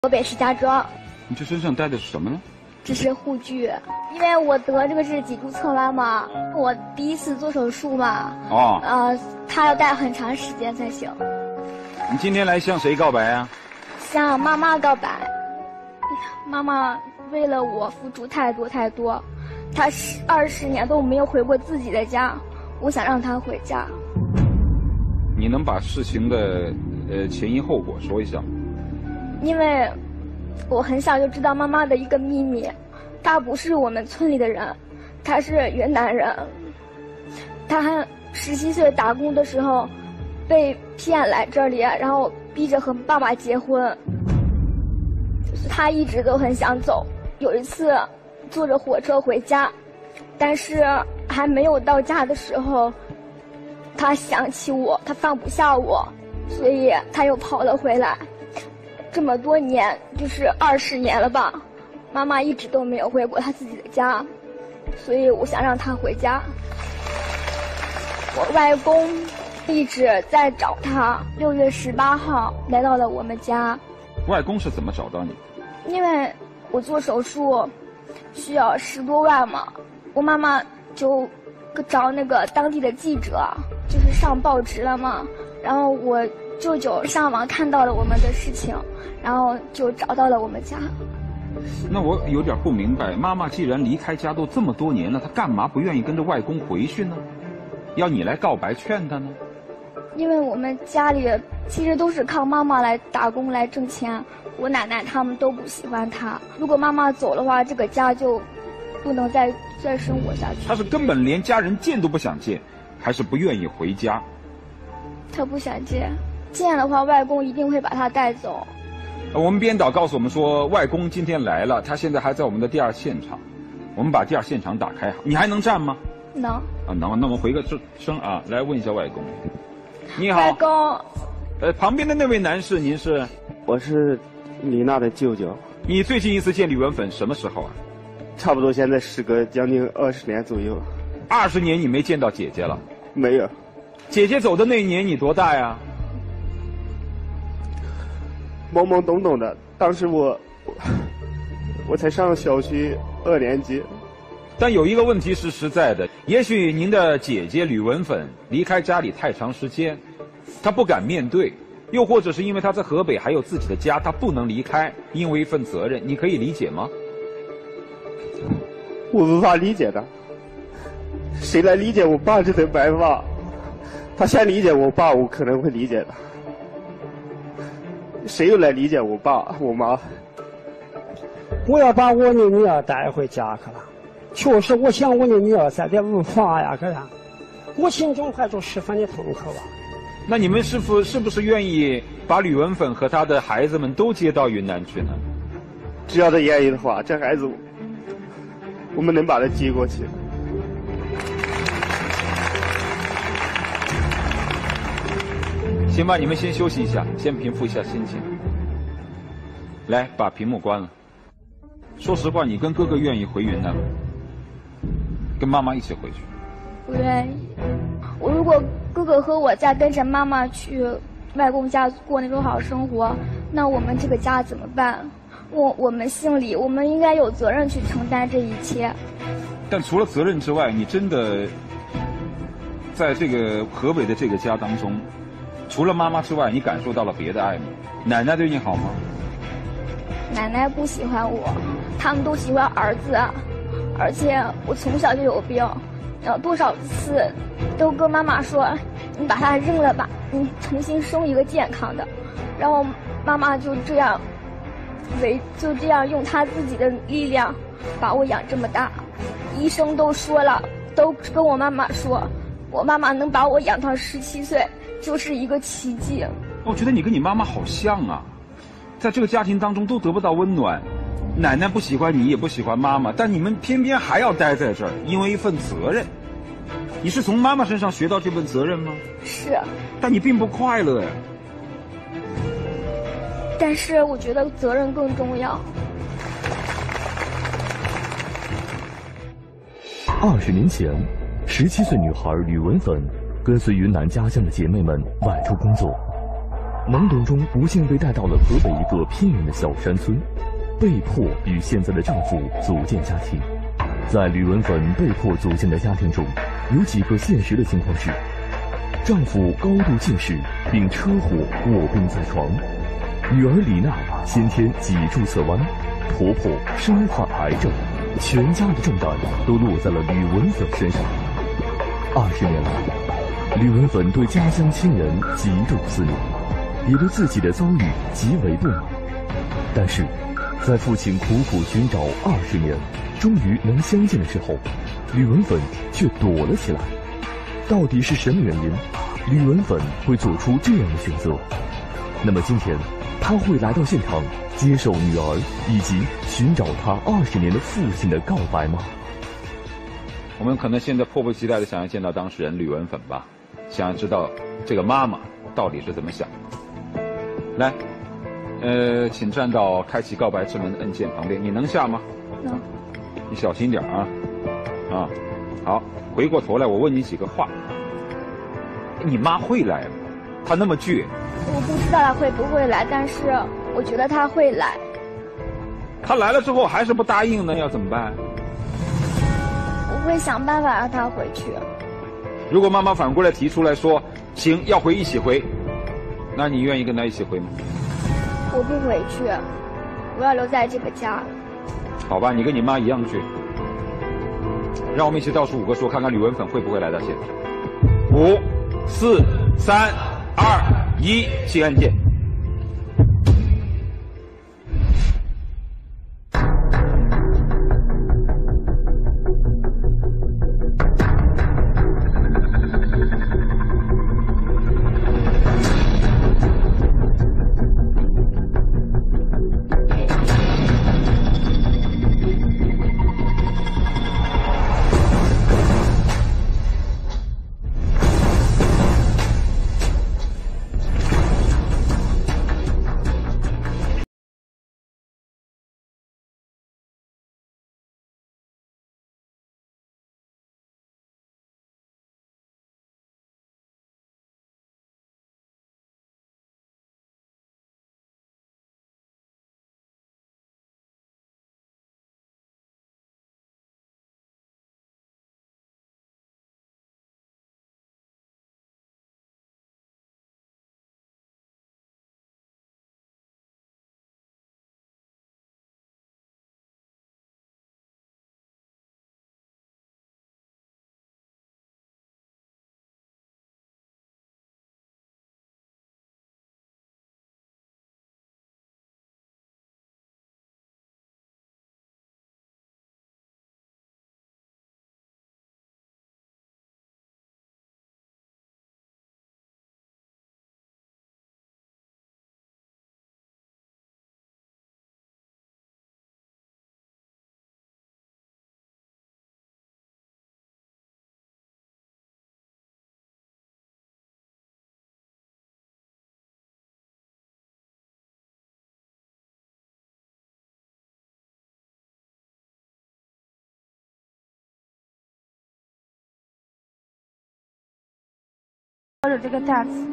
河北石家庄。 你这身上带的是什么呢？ 这是护具，因为我得这个是脊柱侧弯嘛，我第一次做手术嘛。他要戴很长时间才行。 你今天来向谁告白啊？ 向妈妈告白。妈妈为了我付出太多太多，她20年都没有回过自己的家，我想让她回家。 你能把事情的前因后果说一下吗？ 因为我很小就知道妈妈的一个秘密，她不是我们村里的人，她是云南人。她还17岁打工的时候被骗来这里，然后逼着和爸爸结婚。她一直都很想走，有一次坐着火车回家，但是还没有到家的时候，她想起我，她放不下我，所以她又跑了回来。这么多年，就是20年了吧，妈妈一直都没有回过她自己的家，所以我想让她回家。我外公一直在找她，6月18号来到了我们家。 外公是怎么找到你？ 因为我做手术需要10多万嘛，我妈妈就找那个当地的记者，就是上报纸了嘛，然后我舅舅上网看到了我们的事情，然后就找到了我们家。 那我有点不明白，妈妈既然离开家都这么多年了，她干嘛不愿意跟着外公回去呢？要你来告白劝她呢？ 因为我们家里其实都是靠妈妈来打工来挣钱，我奶奶他们都不喜欢她。如果妈妈走的话，这个家就不能再生活下去。 她是根本连家人见都不想见，还是不愿意回家？ 她不想见，见的话外公一定会把她带走。 我们编导告诉我们说，外公今天来了，他现在还在我们的第2现场。我们把第2现场打开，你还能站吗？ 能。 能。那我们回个声啊，来问一下外公。你好。 外公。 旁边的那位男士，您是？ 我是李娜的舅舅。 你最近一次见吕文粉什么时候啊？ 差不多现在时隔将近20年左右。 20年你没见到姐姐了？ 没有。 姐姐走的那一年你多大呀？ 懵懵懂懂的，当时我才上小学2年级。 但有一个问题是实在的，也许您的姐姐吕文粉离开家里太长时间，她不敢面对，又或者是因为她在河北还有自己的家，她不能离开，因为一份责任，你可以理解吗？ 我无法理解的。谁来理解我爸这头白发？他先理解我爸，我可能会理解的。谁又来理解我爸我妈？ 我要把我的女儿带回家去了。确实，我想我的女儿在这无法呀，可是我心中还是十分的痛苦吧。 那你们是不是愿意把吕文粉和他的孩子们都接到云南去呢？ 只要他愿意的话，这孩子我们能把他接过去。 行吧，你们先休息一下，先平复一下心情。来，把屏幕关了。说实话，你跟哥哥愿意回云南吗？跟妈妈一起回去？ 不愿意。我如果哥哥和我再跟着妈妈去外公家过那种好生活，那我们这个家怎么办？我们姓李，我们应该有责任去承担这一切。 但除了责任之外，你真的在这个河北的这个家当中，除了妈妈之外，你感受到了别的爱吗？奶奶对你好吗？ 奶奶不喜欢我，他们都喜欢儿子，而且我从小就有病，然后多少次都跟妈妈说，你把它扔了吧，你重新生一个健康的。然后妈妈就这样用她自己的力量把我养这么大。医生都说了，都跟我妈妈说，我妈妈能把我养到17岁就是一个奇迹。 我觉得你跟你妈妈好像啊，在这个家庭当中都得不到温暖，奶奶不喜欢你，也不喜欢妈妈，但你们偏偏还要待在这儿，因为一份责任。你是从妈妈身上学到这份责任吗？ 是。 但你并不快乐呀。 但是我觉得责任更重要。 20年前，17岁女孩吕文粉跟随云南家乡的姐妹们外出工作。 懵懂中不幸被带到了河北一个偏远的小山村，被迫与现在的丈夫组建家庭。在吕文粉被迫组建的家庭中，有几个现实的情况是：丈夫高度近视并车祸卧病在床，女儿李娜先天脊柱侧弯，婆婆身患癌症，全家的重担都落在了吕文粉身上。20年来，吕文粉对家乡亲人极度思念，也对自己的遭遇极为不满。但是，在父亲苦苦寻找20年，终于能相见的时候，吕文粉却躲了起来。到底是什么原因，吕文粉会做出这样的选择？那么今天，他会来到现场接受女儿以及寻找他20年的父亲的告白吗？ 我们可能现在迫不及待的想要见到当事人吕文粉吧，想要知道这个妈妈到底是怎么想的。来，请站到开启告白之门按键旁边，你能下吗？ 能。 你小心点啊！啊，好，回过头来我问你几个话。你妈会来吗？她那么倔。 我不知道她会不会来，但是我觉得她会来。 她来了之后还是不答应呢，要怎么办？ 我会想办法让她回去。 如果妈妈反过来提出来说，行，要回一起回，那你愿意跟她一起回吗？ 我不回去，我要留在这个家。 好吧，你跟你妈一样倔。让我们一起倒数5个数，看看吕文粉会不会来到现场。5、4、3、2、1，请按键。 抱着这个担子，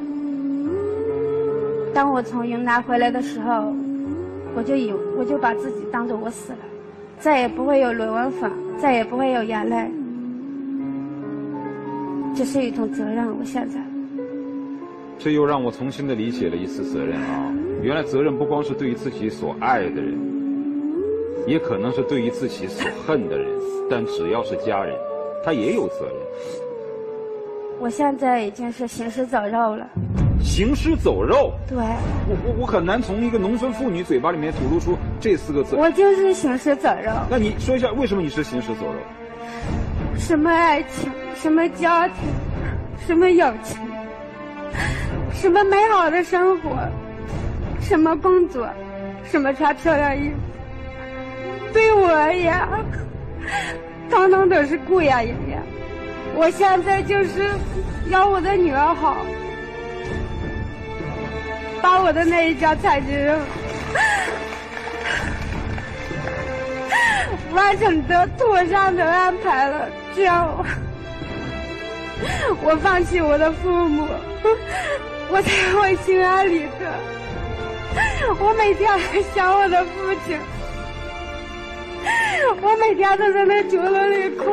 当我从云南回来的时候，我就把自己当作我死了，再也不会有论文粉，再也不会有眼泪，这是一种责任。我现在， 这又让我重新的理解了一次责任啊！原来责任不光是对于自己所爱的人，也可能是对于自己所恨的人，但只要是家人，他也有责任。 我现在已经是行尸走肉了。 行尸走肉？ 对。 我很难从一个农村妇女嘴巴里面吐露出这4个字。 我就是行尸走肉。 那你说一下，为什么你是行尸走肉？ 什么爱情，什么家庭，什么友情，什么美好的生活，什么工作，什么穿漂亮衣服，对我而言，统统都是顾眼云烟。我现在就是要我的女儿好，把我的那一家采集任务完成的妥善的安排了，这样我放弃我的父母， 我才会心安理得。我每天还想我的父亲，我每天都在那酒楼里哭。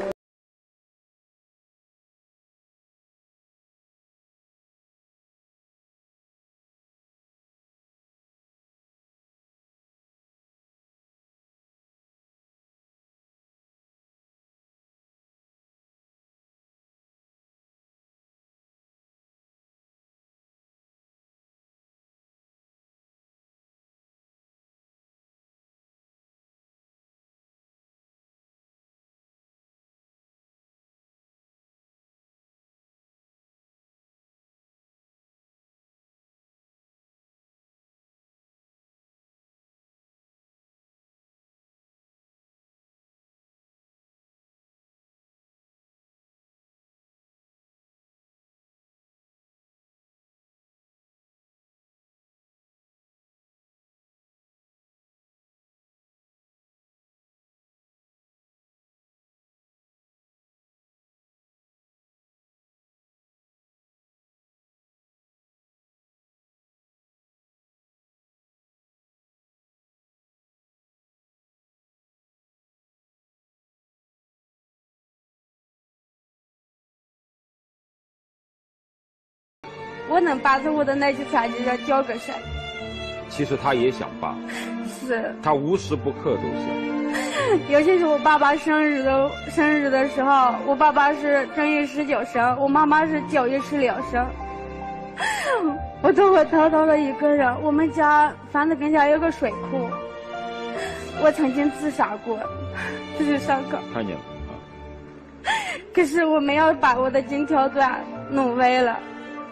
我能把着我的那句3句要交给谁？ 其实他也想罢， 是他无时不刻都想。 尤其是我爸爸生日的时候，我爸爸是正月19生，我妈妈是9月16生。我都会偷偷的一个人。我们家房子跟前有个水库，我曾经自杀过，就是烧烤。 看见了啊。 可是我没有把我的金条钻弄歪了。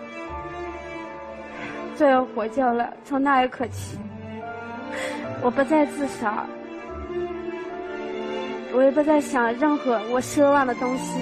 最后获救了。从那一刻起，我不再自杀，我也不再想任何我奢望的东西，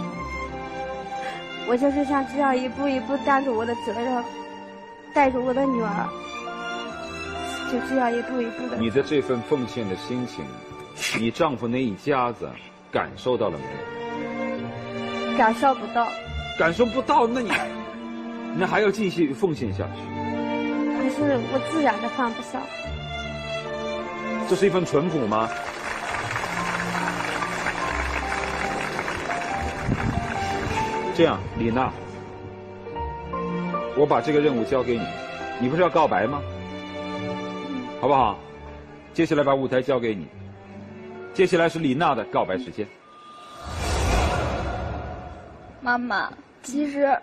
我就是像这样一步一步担着我的责任，带着我的女儿，就这样一步一步的。 你的这份奉献的心情，你丈夫那一家子感受到了没有？ 感受不到。 感受不到，那还要继续奉献下去。 可是我自然的放不下。 这是一份淳朴吗？这样，李娜，我把这个任务交给你，你不是要告白吗？好不好？接下来把舞台交给你，接下来是李娜的告白时间。 妈妈，其实。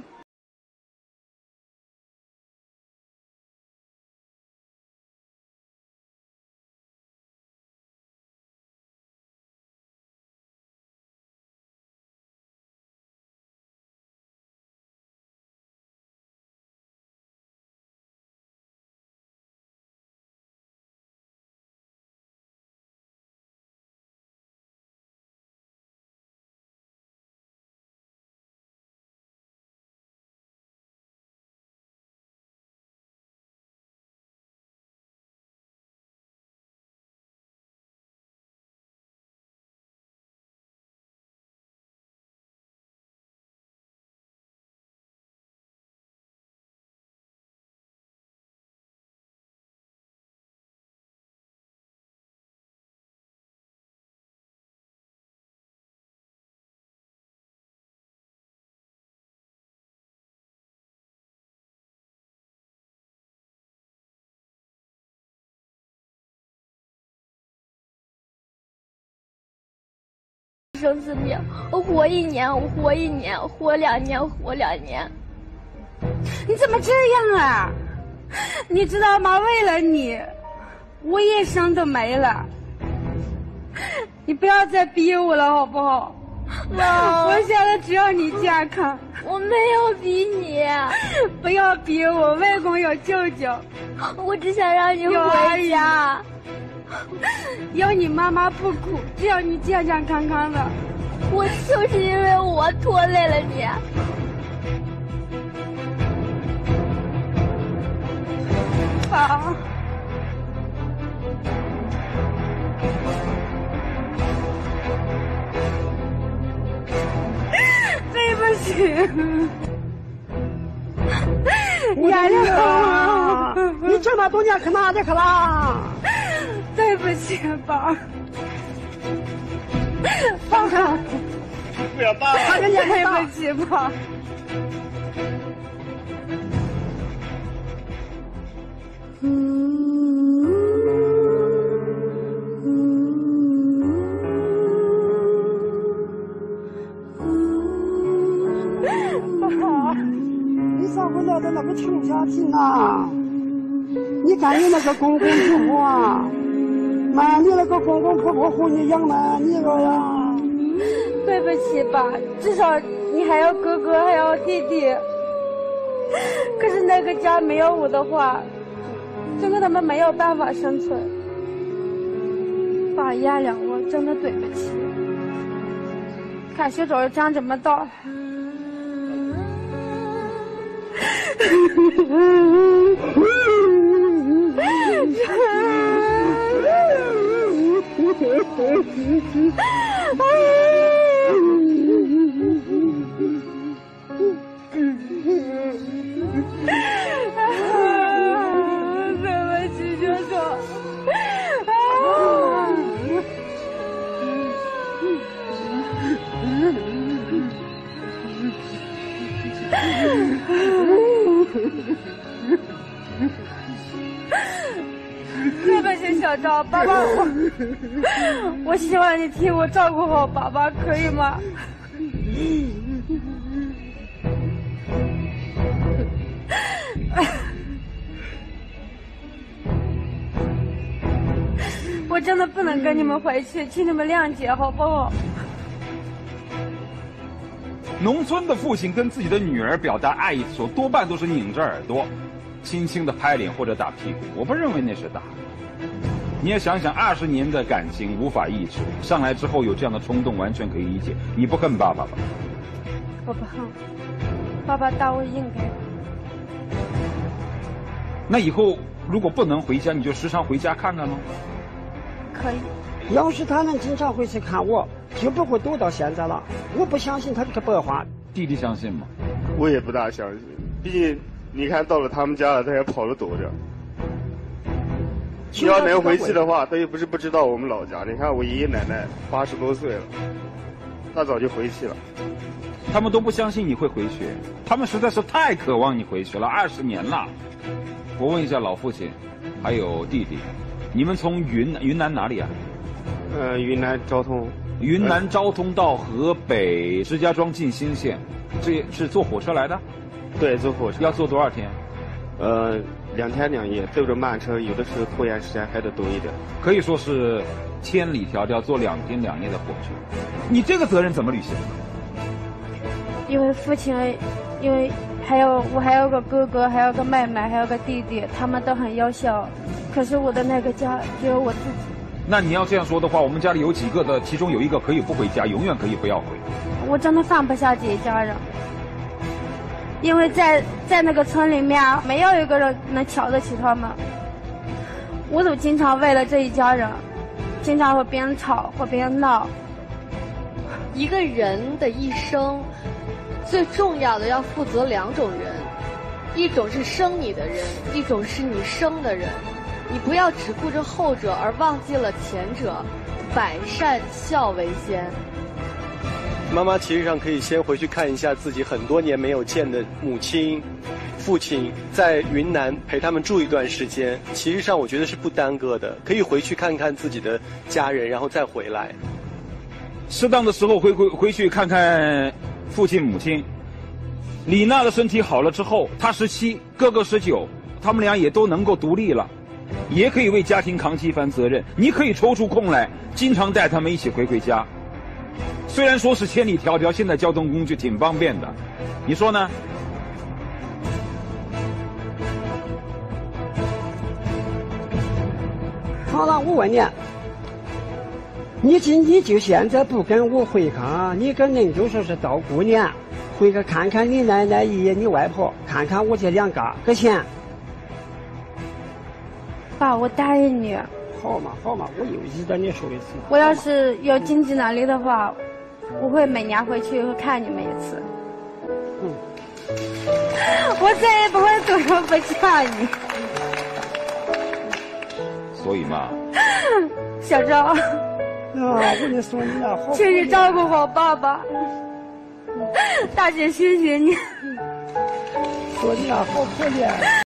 生死命，我活1年，我活1年，活2年，活2年。 你怎么这样啊？你知道吗？为了你，我一生都没了。你不要再逼我了，好不好？ 妈， 我现在只要你健康。 我没有逼你。 不要逼我，外公有舅舅。 我只想让你回家。 有你妈妈不苦，只要你健健康康的。 我就是因为我拖累了你。 好。对不起。 原谅我，你这么多年去哪里去了？ 对不起，爸。爸， 不要爸， 对不起，爸。 你咋回来的那个穷家庭啊？你看你那个公公婆婆啊，妈，你那个公公婆婆和你养嘛你了呀？ 对不起，爸，至少你还有哥哥，还有弟弟。可是那个家没有我的话，真的他们没有办法生存。爸，原谅我，真的对不起。看学长讲这么多。对不起，学长。对不起，小赵，爸爸，我希望你替我照顾好爸爸，可以吗？我真的不能跟你们回去，请你们谅解好不好？ 农村的父亲跟自己的女儿表达爱意的时候，多半都是拧着耳朵，轻轻的拍脸或者打屁股。我不认为那是打。你也想想，20年的感情无法抑制，上来之后有这样的冲动，完全可以理解。你不恨爸爸吧？ 我不恨，爸爸打我应该。 那以后如果不能回家，你就时常回家看看喽。 可以。 要是他能经常回去看我，就不会躲到现在了。我不相信他这个白话。 弟弟相信吗？ 我也不大相信，毕竟你看到了他们家了，他也跑着躲着。你要能回去的话，他又不是不知道我们老家。你看我爷爷奶奶80多岁了，他早就回去了。 他们都不相信你会回去，他们实在是太渴望你回去了，20年了。我问一下老父亲，还有弟弟，你们从云南哪里啊？ 云南昭通。 云南昭通到河北石家庄进兴县，这是坐火车来的？ 对，坐火车。 要坐多少天 ？2天2夜，走着慢车，有的时候拖延时间还得多一点。 可以说是千里迢迢坐2天2夜的火车。你这个责任怎么履行？ 因为父亲，因为我还有个哥哥，还有个妹妹，还有个弟弟，他们都很优秀。可是我的那个家只有我自己。 那你要这样说的话，我们家里有几个的，其中有一个可以不回家，永远可以不要回。 我真的放不下这一家人，因为在那个村里面，没有一个人能瞧得起他们。我都经常为了这一家人，经常和别人吵，和别人闹。 一个人的一生，最重要的要负责2种人，一种是生你的人，一种是你生的人。你不要只顾着后者而忘记了前者，百善孝为先。 妈妈其实上可以先回去看一下自己很多年没有见的母亲、父亲，在云南陪他们住一段时间。其实上我觉得是不耽搁的，可以回去看看自己的家人，然后再回来。 适当的时候回去看看父亲母亲。李娜的身体好了之后，她17，哥哥19，他们俩也都能够独立了，也可以为家庭扛起一番责任。你可以抽出空来，经常带他们一起回家。虽然说是千里迢迢，现在交通工具挺方便的，你说呢？ 好了，我问你，你就现在不跟我回去啊？你跟人就说是到过年，回去看看你奶奶、爷爷、你外婆，看看我这2家，给钱？ 爸，我答应你。 好嘛，我又记得你说的是。 我要是有经济能力的话，我会每年回去看你们一次。 我再也不会左手不掐你。 所以嘛， 小赵， 啊，我跟你说，你呀，好， 请你照顾好爸爸。大姐，谢谢你。 说你呀，好可怜。